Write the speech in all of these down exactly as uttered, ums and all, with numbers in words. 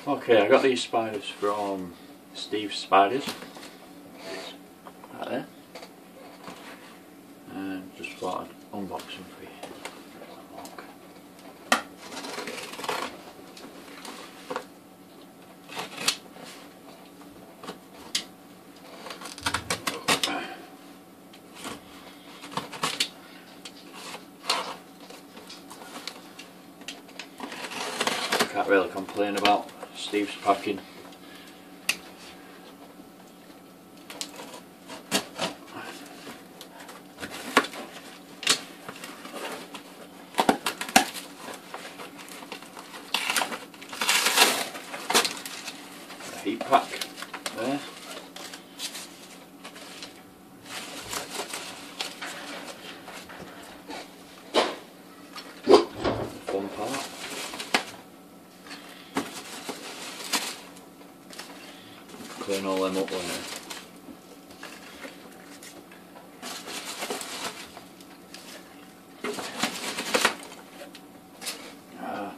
Okay, I got these spiders from Steve's Spiders, right there, and just thought I'd unbox them for you. Can't really complain about Steve's packing. A heat pack there. The fun part. Clean all them up later. Ah.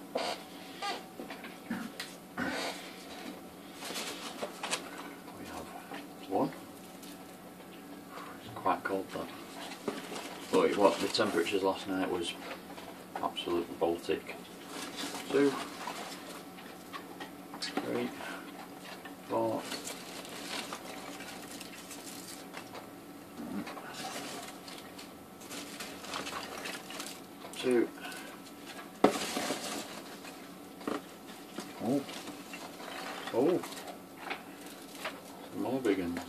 We have one. It's quite cold though. But what the temperatures last night was absolute Baltic. Two, three, four. Two. Oh. Oh. Some more big ones.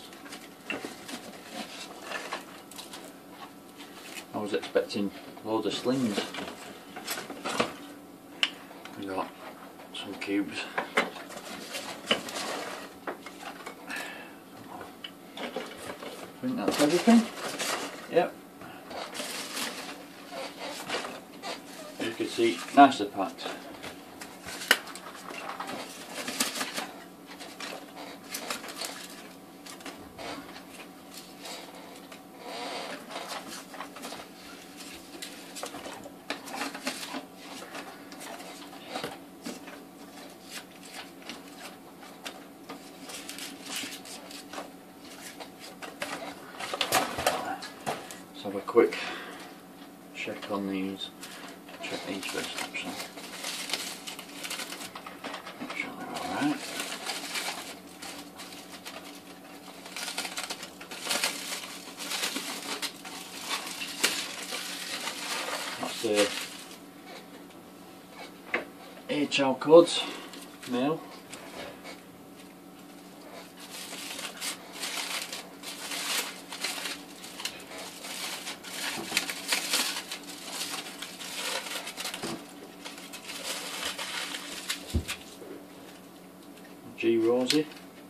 I was expecting loads of slings. We got some cubes. I think that's everything. Yep. As you can see, nicely packed. Let's have a quick check on these. Check these first actually. Make sure they're alright. That's the A.chalcodes male. G.rosea.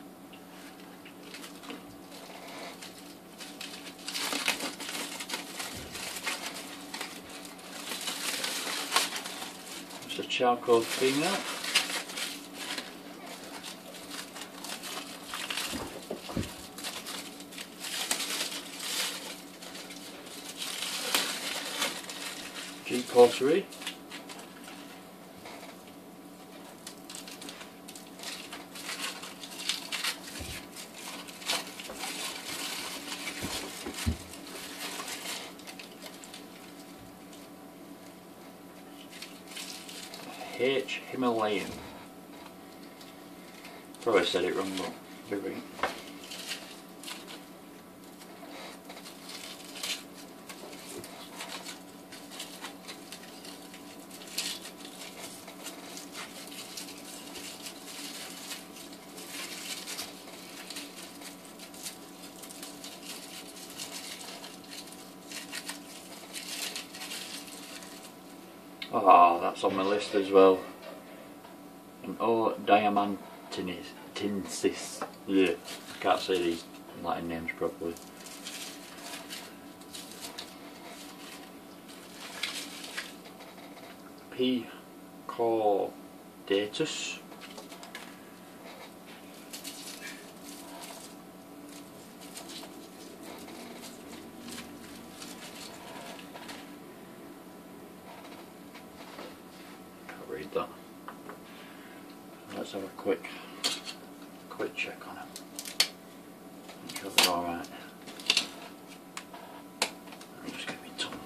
It's a charcoal female. g.porteri. h.himalayana. Probably said it wrong, but be right. Ah, oh, that's on my list as well. An o.diamantinsis. Yeah, I can't say these Latin names properly. p.chordatus. Read that. That's let's have a quick, quick check on them. Make sure they're all right. Let me just get my tongs.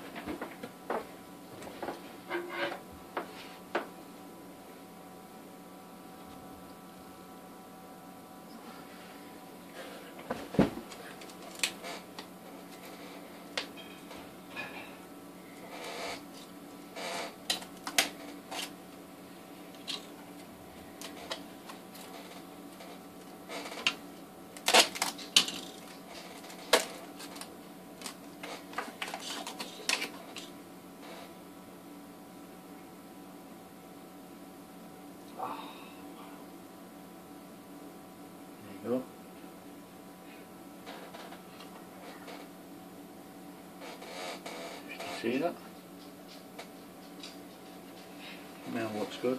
There you go. You can see that. Male looks good.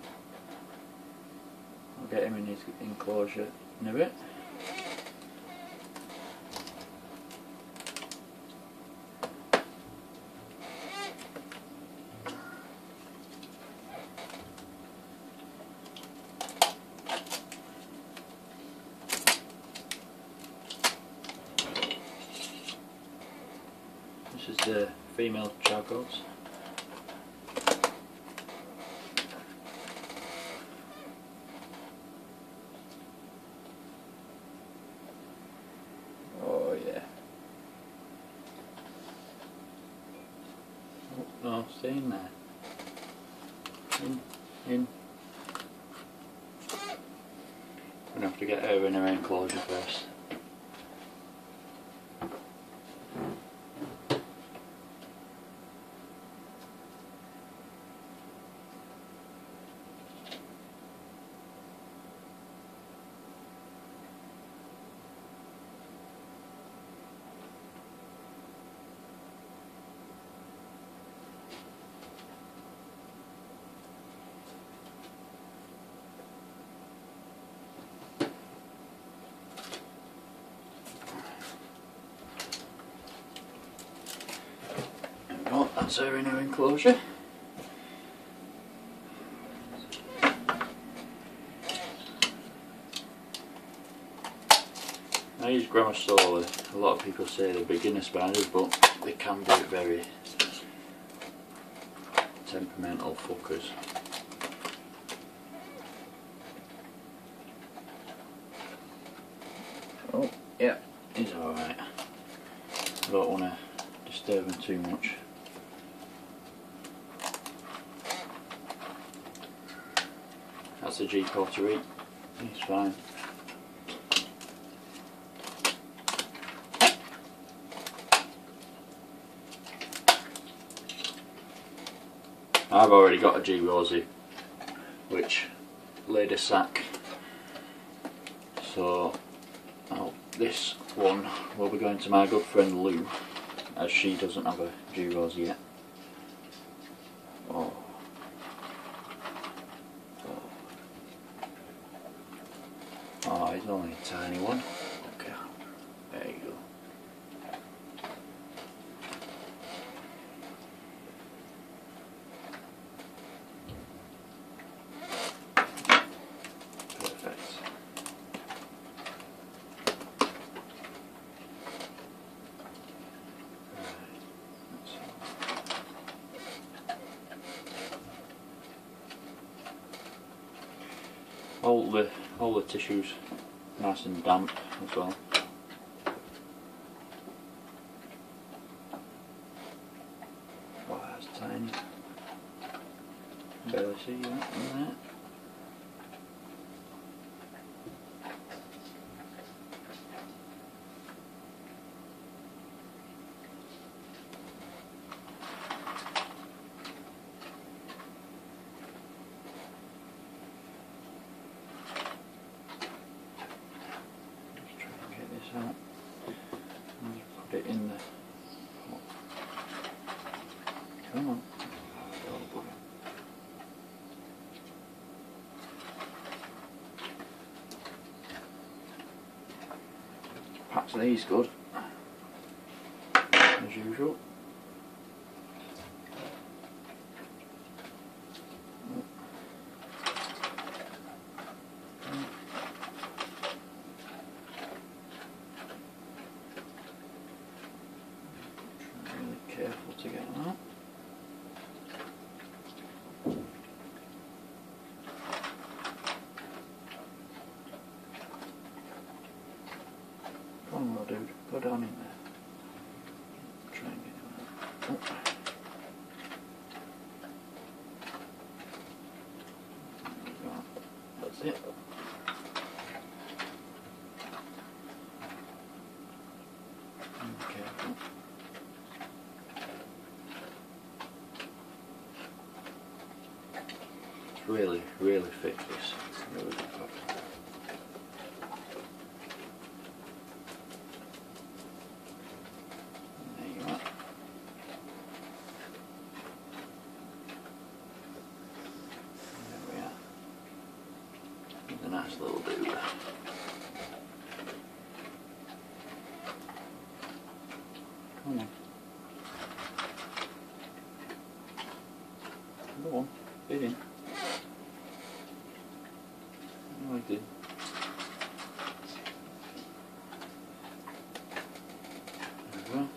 I'll get him in his enclosure in a bit. This is the female A.chalcodes. Oh yeah. Oh, no, stay in there. In, in. I'm gonna have to get her in her enclosure first. Oh, that's her in her enclosure. I use grammar slowly. A lot of people say they're beginner spiders, but they can be very temperamental fuckers. Oh, yeah, he's alright. I don't want to disturb him too much. That's a g.porteri. He's fine. I've already got a g.rosea, which laid a sack, so oh, this one will be going to my good friend Lou, as she doesn't have a g.rosea yet. Oh. Oh. Oh, he's only a tiny one. Okay, there you go. All the all the tissues nice and damp as well. Oh, that's tiny. Barely see that in there. Out and just put it in the pot. Come on. Oh, packs these good, as usual. little dude. Go down in there. Try and get him out. Oh. That's it. Okay. It's really, really thick, this. Really good cotton. There you are. There we are. He's a nice little dude. Come on. Go on, get in. No, I did. There we go.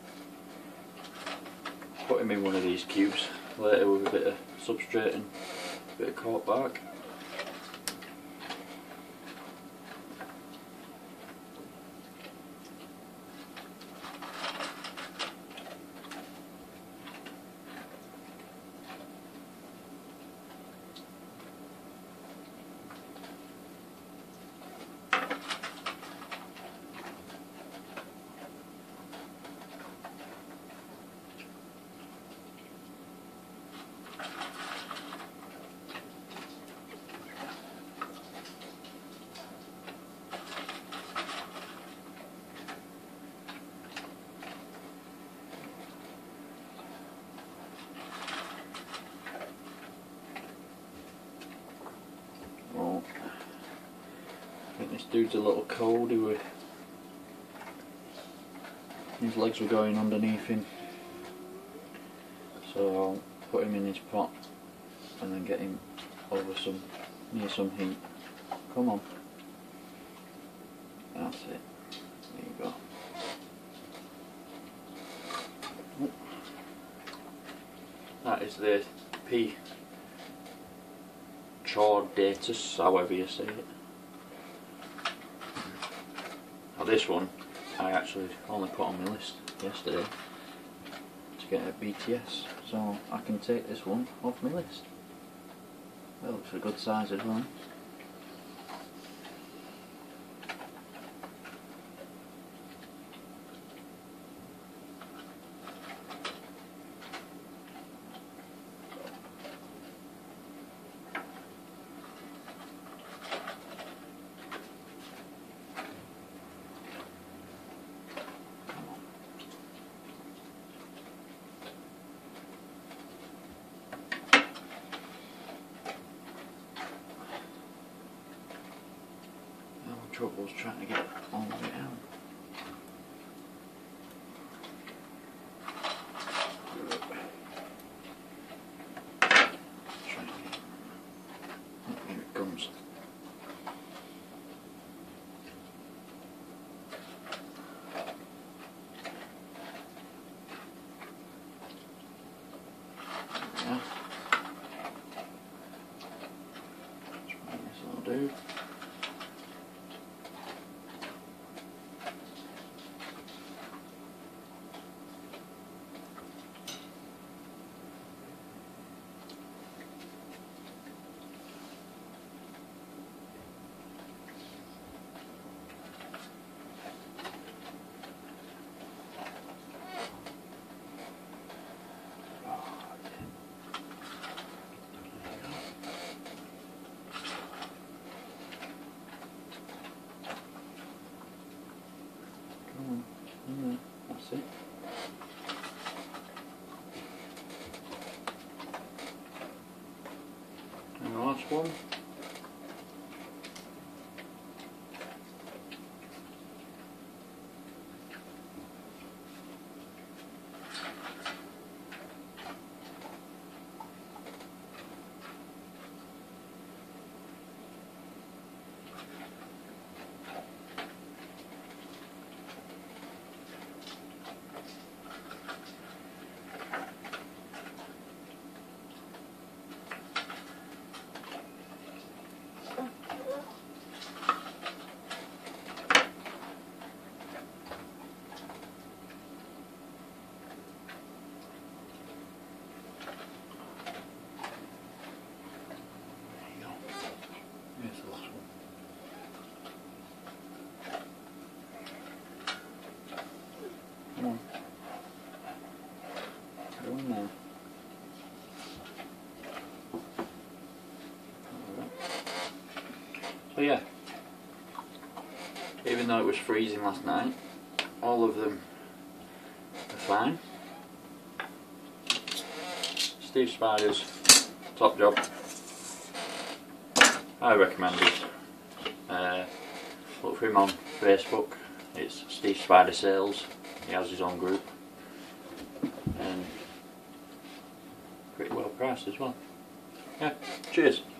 Put him in one of these cubes later with a bit of substrate and a bit of cork bark. Well, I think this dude's a little cold. He were, his legs were going underneath him, so I'll put him in his pot and then get him over some, near some heat. Come on. That's it. There you go. Oh. That is the p.chordatus, however you say it. Now this one I actually only put on my list yesterday to get a B T S, so I can take this one off my list. It looks a good size as well. Trouble's trying to get all the way out. Try and get, oh, here it comes. Yeah. Try this little dude. Mm, that's it. And the last one. So yeah, even though it was freezing last night, all of them are fine. Steve Spider's top job. I recommend it. Uh, look for him on Facebook. It's Steve Spider Sales. He has his own group, and pretty well priced as well. Yeah, cheers.